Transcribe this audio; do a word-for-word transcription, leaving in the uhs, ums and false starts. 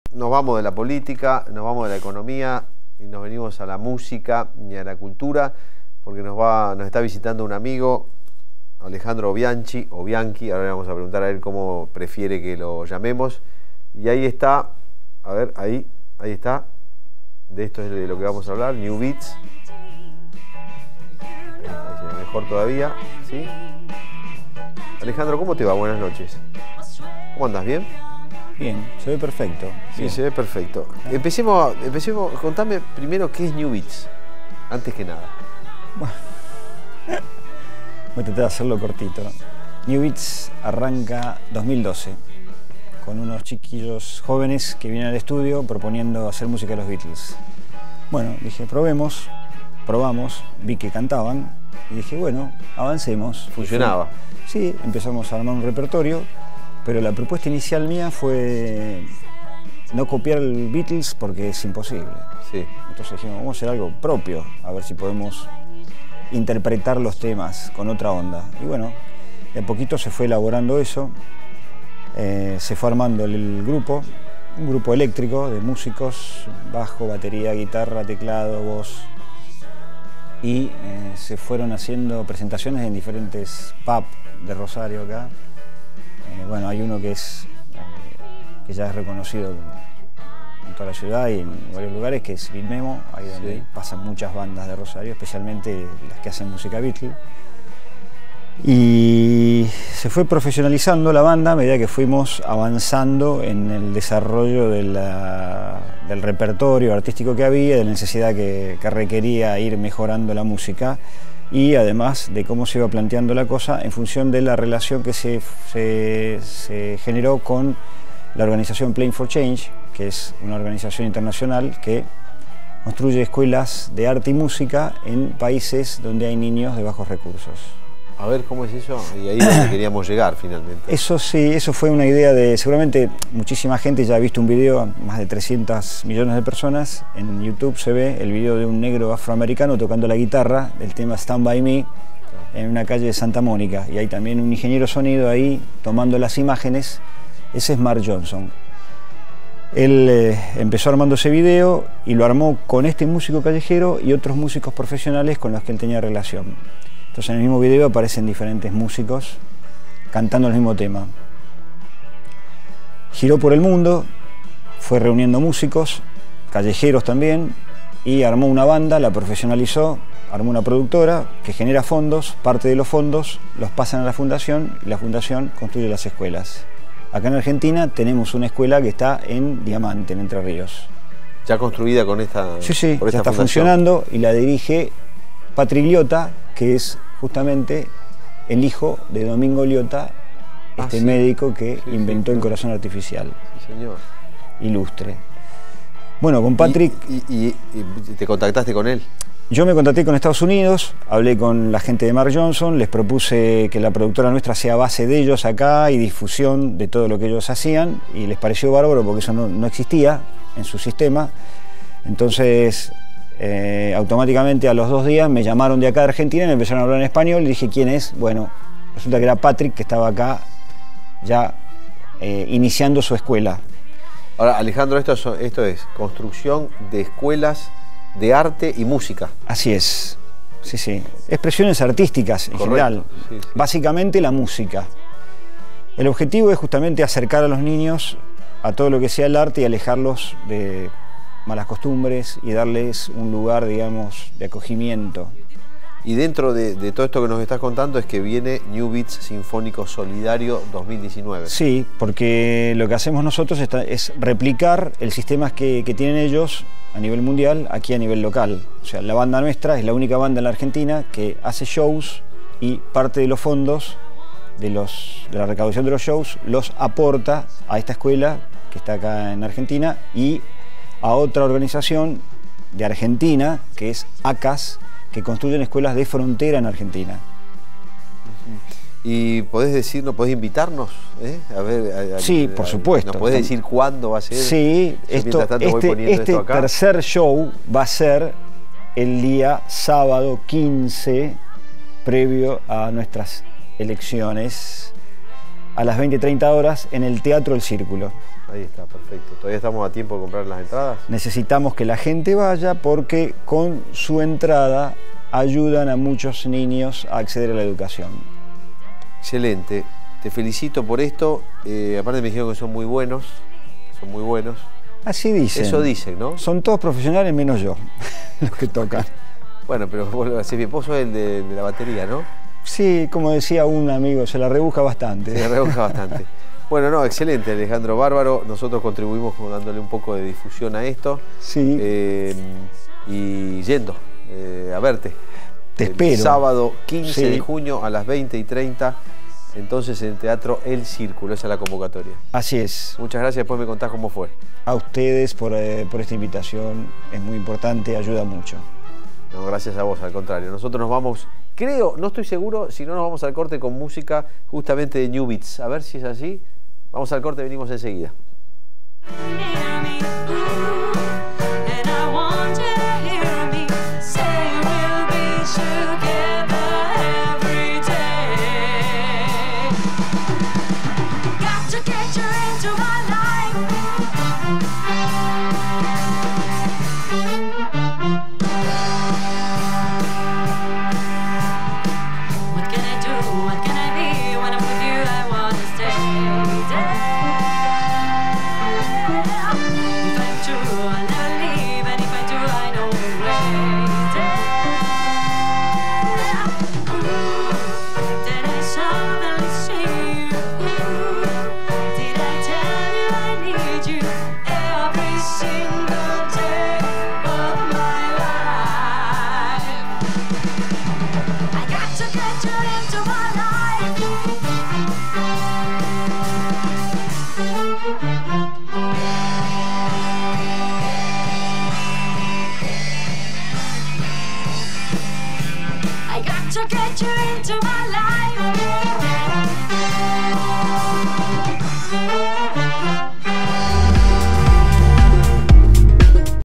nos vamos de la política, nos vamos de la economía y nos venimos a la música y a la cultura, porque nos, va, nos está visitando un amigo, Alejandro Bianchi, o Bianchi, ahora le vamos a preguntar a él cómo prefiere que lo llamemos. Y ahí está, a ver, ahí, ahí está, de esto es de lo que vamos a hablar, New Beats. Ahí se ve mejor todavía, ¿sí? Alejandro, ¿cómo te va? Buenas noches. ¿Cómo andas? ¿Bien? Bien, se ve perfecto. Sí, Bien. se ve perfecto. Empecemos, empecemos, contame primero qué es New Beats, antes que nada. Bueno, voy a tratar de hacerlo cortito. New Beats arranca dos mil doce, con unos chiquillos jóvenes que vienen al estudio proponiendo hacer música de los Beatles. Bueno, dije, probemos, probamos, vi que cantaban y dije, bueno, avancemos. Funcionaba. Sí, empezamos a armar un repertorio, pero la propuesta inicial mía fue no copiar el Beatles porque es imposible. Sí. Entonces dijimos, vamos a hacer algo propio, a ver si podemos interpretar los temas con otra onda. Y bueno, de a poquito se fue elaborando eso, eh, se fue armando el grupo, un grupo eléctrico de músicos, bajo, batería, guitarra, teclado, voz. Y eh, se fueron haciendo presentaciones en diferentes pubs de Rosario acá. Eh, bueno, hay uno que es eh, que ya es reconocido en toda la ciudad y en varios lugares, que es Beat Memo, ahí donde sí pasan muchas bandas de Rosario, especialmente las que hacen música Beatle. Y se fue profesionalizando la banda a medida que fuimos avanzando en el desarrollo de la, del repertorio artístico que había, de la necesidad que, que requería ir mejorando la música y además de cómo se iba planteando la cosa en función de la relación que se, se, se generó con la organización Playing for Change, que es una organización internacional que construye escuelas de arte y música en países donde hay niños de bajos recursos. A ver, ¿cómo es eso? Y ahí es donde queríamos llegar finalmente. Eso sí, eso fue una idea de, seguramente muchísima gente ya ha visto un video, más de trescientos millones de personas, en YouTube se ve el video de un negro afroamericano tocando la guitarra del tema Stand By Me en una calle de Santa Mónica, y hay también un ingeniero sonido ahí tomando las imágenes, ese es Mark Johnson. Él eh, empezó armando ese video y lo armó con este músico callejero y otros músicos profesionales con los que él tenía relación. Entonces en el mismo video aparecen diferentes músicos cantando el mismo tema. Giró por el mundo, fue reuniendo músicos, callejeros también, y armó una banda, la profesionalizó, armó una productora que genera fondos, parte de los fondos los pasan a la fundación y la fundación construye las escuelas. Acá en Argentina tenemos una escuela que está en Diamante, en Entre Ríos. ¿Ya construida con esta Sí, sí, por ya esta está fundación? funcionando y la dirige Patrick Liotta, que es justamente el hijo de Domingo Liotta, Ah, este sí. médico que Sí, inventó sí, el claro. corazón artificial, Sí, señor. ilustre. Bueno, con Patrick, ¿Y, y, y, y te contactaste con él? yo me contacté con Estados Unidos, hablé con la gente de Mark Johnson, les propuse que la productora nuestra sea base de ellos acá y difusión de todo lo que ellos hacían, y les pareció bárbaro porque eso no, no existía en su sistema. Entonces, eh, automáticamente a los dos días me llamaron de acá de Argentina y me empezaron a hablar en español y dije, ¿quién es? Bueno, resulta que era Patrick, que estaba acá ya eh, iniciando su escuela. Ahora, Alejandro, esto es, esto es construcción de escuelas de arte y música. Así es, sí, sí. Expresiones artísticas en Correcto. general, Sí, sí. básicamente la música. El objetivo es justamente acercar a los niños a todo lo que sea el arte y alejarlos de malas costumbres y darles un lugar, digamos, de acogimiento. Y dentro de, de todo esto que nos estás contando es que viene New Beats Sinfónico Solidario dos mil diecinueve. Sí, porque lo que hacemos nosotros está, es replicar el sistema que, que tienen ellos a nivel mundial, aquí a nivel local. O sea, la banda nuestra es la única banda en la Argentina que hace shows y parte de los fondos de, los, de la recaudación de los shows los aporta a esta escuela que está acá en Argentina y a otra organización de Argentina que es ACAS, que construyen escuelas de frontera en Argentina. ¿Y podés decirnos, podés invitarnos? ¿Eh? A ver, a, a, Sí, por a, supuesto. ¿Nos podés decir cuándo va a ser? Sí, Yo esto, mientras tanto voy este, poniendo este esto acá. tercer show va a ser el día sábado quince, previo a nuestras elecciones, a las veinte treinta horas en el Teatro El Círculo. Ahí está, perfecto. ¿Todavía estamos a tiempo de comprar las entradas? Necesitamos que la gente vaya porque con su entrada ayudan a muchos niños a acceder a la educación. Excelente. Te felicito por esto. Eh, aparte me dijeron que son muy buenos. Son muy buenos. Así dicen. Eso dicen, ¿no? Son todos profesionales menos yo, los que tocan. Bueno, pero vos, vos sos el de, de la batería, ¿no? Sí, como decía un amigo, se la rebusca bastante. Se la rebusca bastante. Bueno, no, excelente, Alejandro, bárbaro. Nosotros contribuimos dándole un poco de difusión a esto. Sí. Eh, y yendo eh, a verte. Te el espero. Sábado quince Sí. de junio a las veinte y treinta. Entonces en el Teatro El Círculo, esa es la convocatoria. Así es. Muchas gracias, después me contás cómo fue. A ustedes por, eh, por esta invitación, es muy importante, ayuda mucho. No, gracias a vos, al contrario. Nosotros nos vamos, creo, no estoy seguro, si no nos vamos al corte con música justamente de New Beats. A ver si es así. Vamos al corte, venimos enseguida. I got to get you